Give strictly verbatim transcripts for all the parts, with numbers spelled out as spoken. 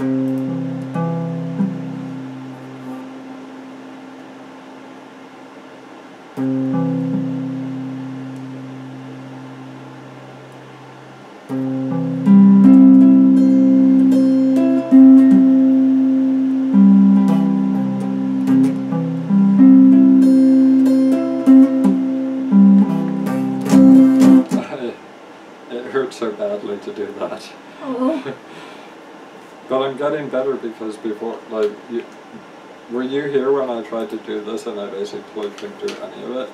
So badly to do that. Oh. But I'm getting better because before, like, you, were you here when I tried to do this and I basically couldn't do any of it?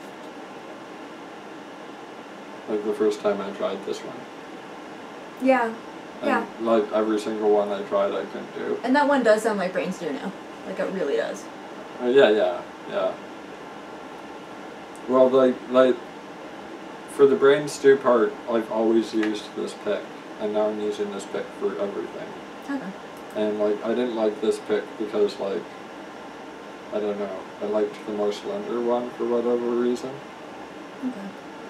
Like the first time I tried this one. Yeah. And Yeah. like every single one I tried I couldn't do. And that one does sound like brain stew now. Like it really does. Uh, yeah, yeah, yeah. Well, like, like, for the brain stew part, I've always used this pick, and now I'm using this pick for everything. Okay. And like, I didn't like this pick because like, I don't know, I liked the more slender one for whatever reason. Okay.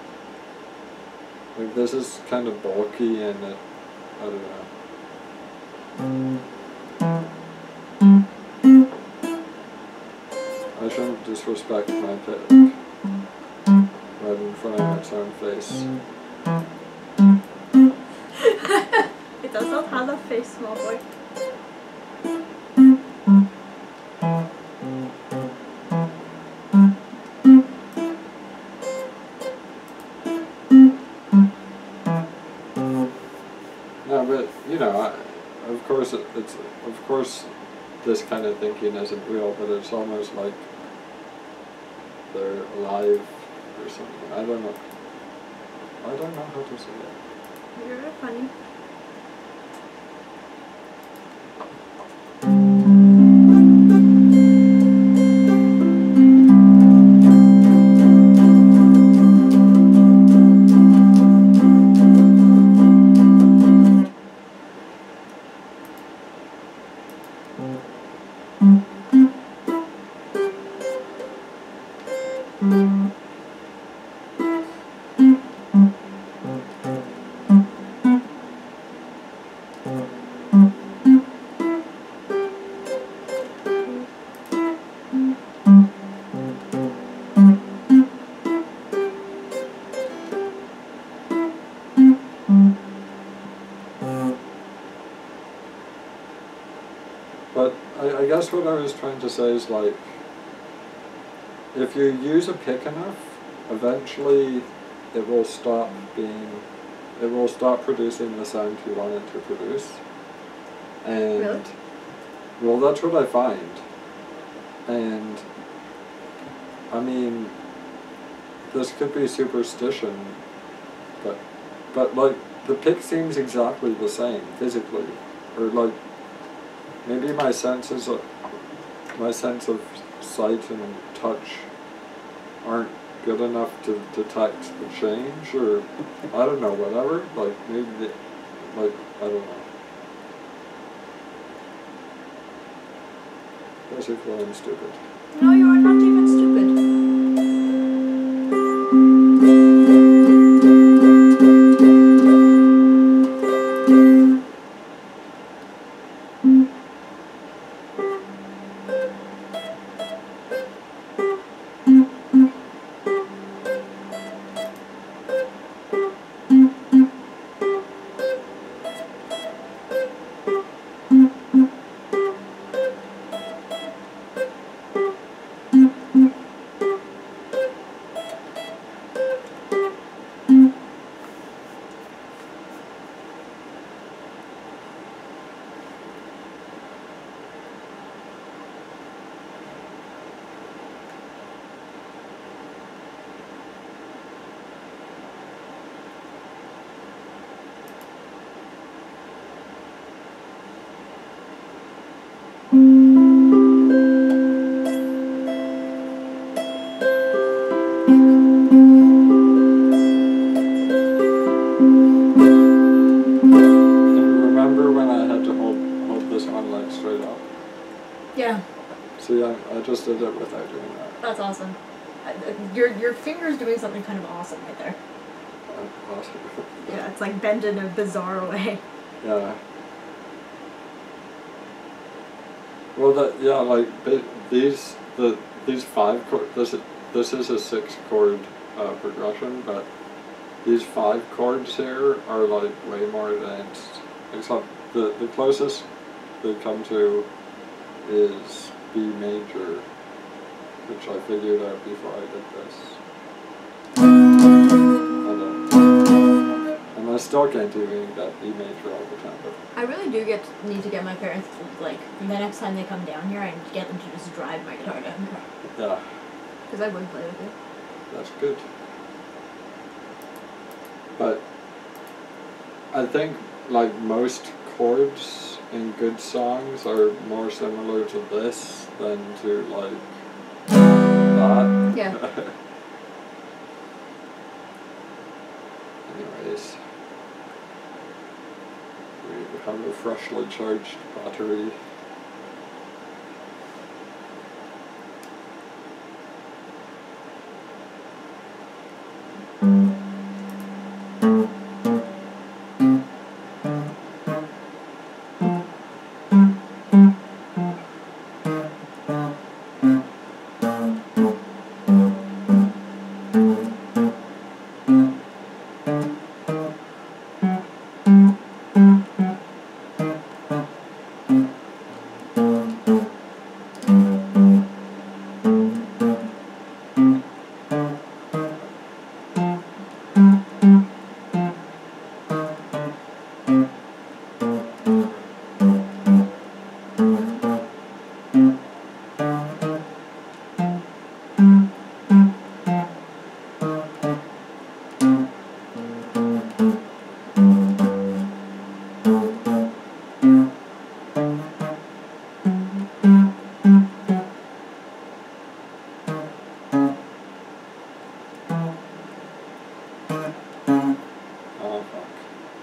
Like this is kind of bulky and it, I don't know. I shouldn't disrespect my pick. Right in front of its own face. It does not have a face, small boy. No, but you know, I, of course, it, it's of course, this kind of thinking isn't real, but it's almost like they're alive. Or something. I don't know. I don't know how to say it. You're funny. But I, I guess what I was trying to say is like, if you use a pick enough, eventually it will stop being, it will stop producing the sound you want it to produce. And, really? Well, that's what I find. And, I mean, this could be superstition, but, but like, the pick seems exactly the same, physically. Or like, maybe my senses, of, my sense of sight and touch aren't good enough to detect the change, or I don't know, whatever. Like maybe, the, like I don't know. Basically, I'm stupid. No, you are not even stupid. Yeah. See, I, I just did it without doing that. That's awesome. Your your finger's doing something kind of awesome right there. Uh, awesome. Yeah, it's like bent in a bizarre way. Yeah. Well, that yeah, like but these the these five chord this this is a six chord uh, progression, but these five chords here are like way more advanced. Except the the closest they come to is B major, which I figured out before I did this. And, uh, and I still can't even get B major all the time. But I really do get need to get my parents to, like, the next time they come down here, I get them to just drive my guitar down here. yeah. Because I would play with it. That's good. But I think like most chords in good songs are more similar to this than to like that. Yeah. Anyways, we have a freshly charged battery. Oh fuck.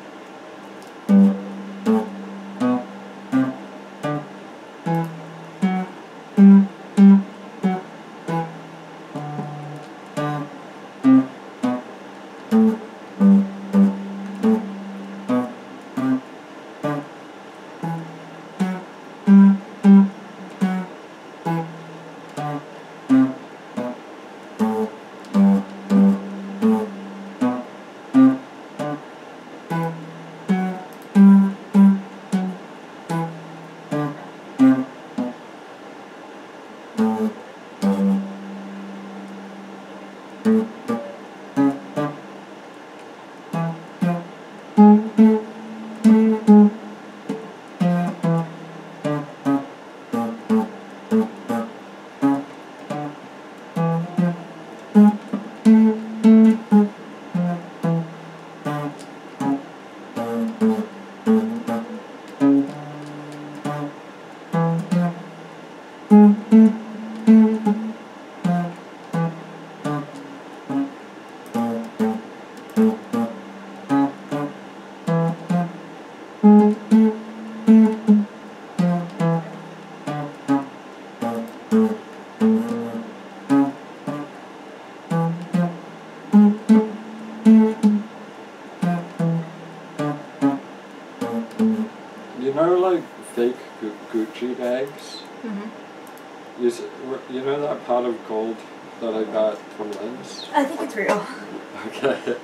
You know, like fake Gu- Gucci bags. Mm-hmm. You s- you know that pot of gold that I got from Lynn's? I think it's real. Okay.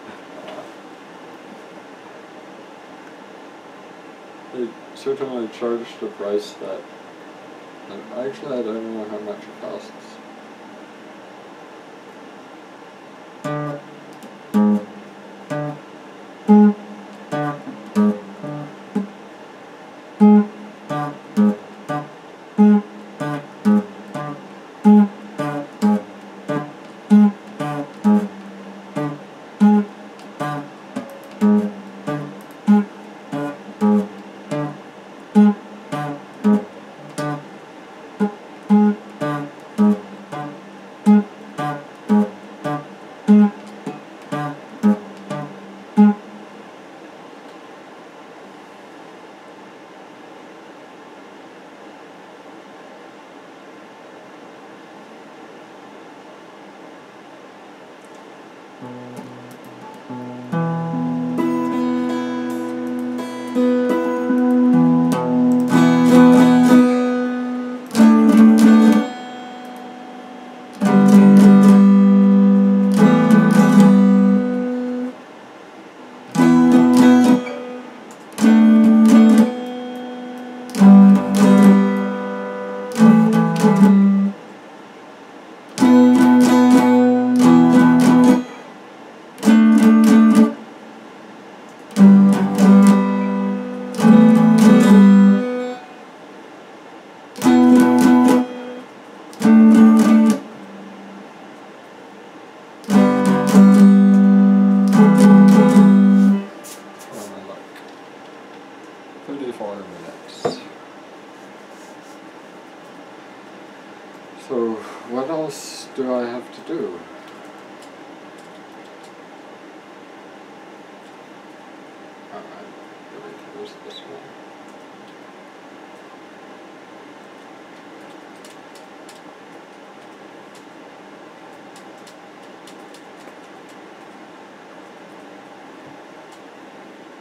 They certainly charged a price that, that actually I don't know how much it costs.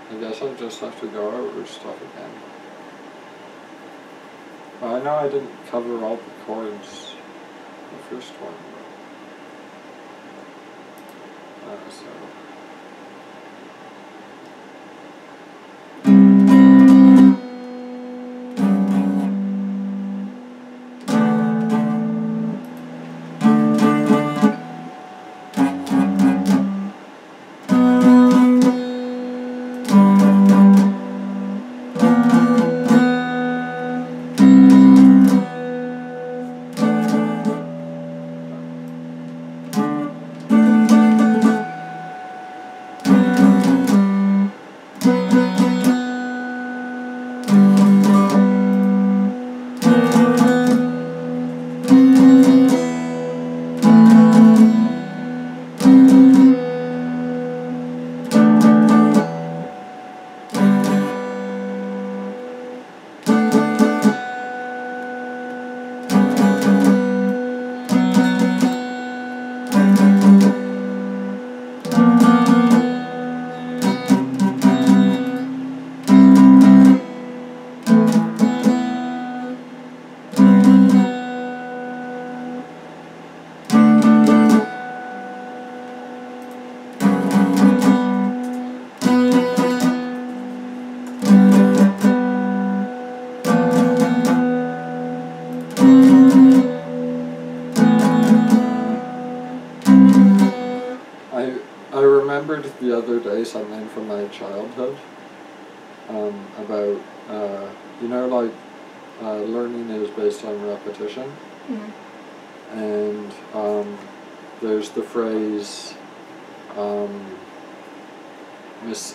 I guess I'll just have to go over stuff again. Well, I know I didn't cover all the chords the first one. But, uh, so. The other day something from my childhood um, about uh, you know like uh, learning is based on repetition. Mm-hmm. And um, there's the phrase um, mis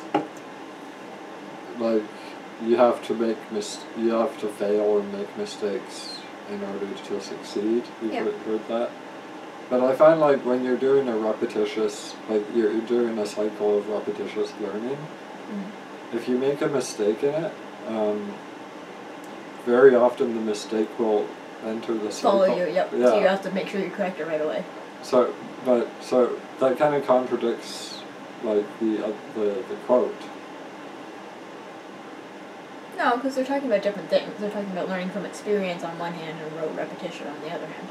like you have to make mis you have to fail and make mistakes in order to succeed. You've yeah. heard that? But I find like when you're doing a repetitious, like you're, you're doing a cycle of repetitious learning, mm-hmm. if you make a mistake in it, um, very often the mistake will enter the cycle. Follow you, yep. Yeah. So you have to make sure you correct it right away. So, but, so that kind of contradicts like the, uh, the, the quote. No, because they're talking about different things. They're talking about learning from experience on one hand and rote repetition on the other hand.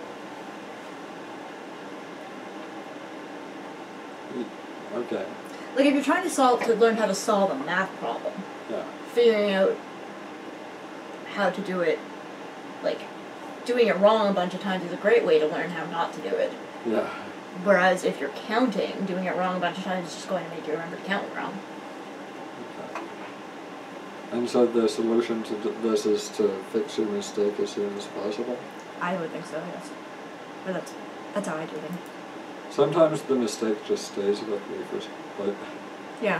Okay. Like if you're trying to solve to learn how to solve a math problem, yeah. figuring out how to do it, like doing it wrong a bunch of times is a great way to learn how not to do it. Yeah. Whereas if you're counting, doing it wrong a bunch of times is just going to make you remember to count wrong. Okay. And so the solution to this is to fix your mistake as soon as possible? I would think so, yes. But that's that's how I do things. Sometimes the mistake just stays with me for, like... Yeah.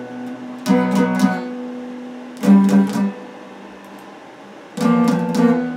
Thank you.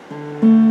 bye.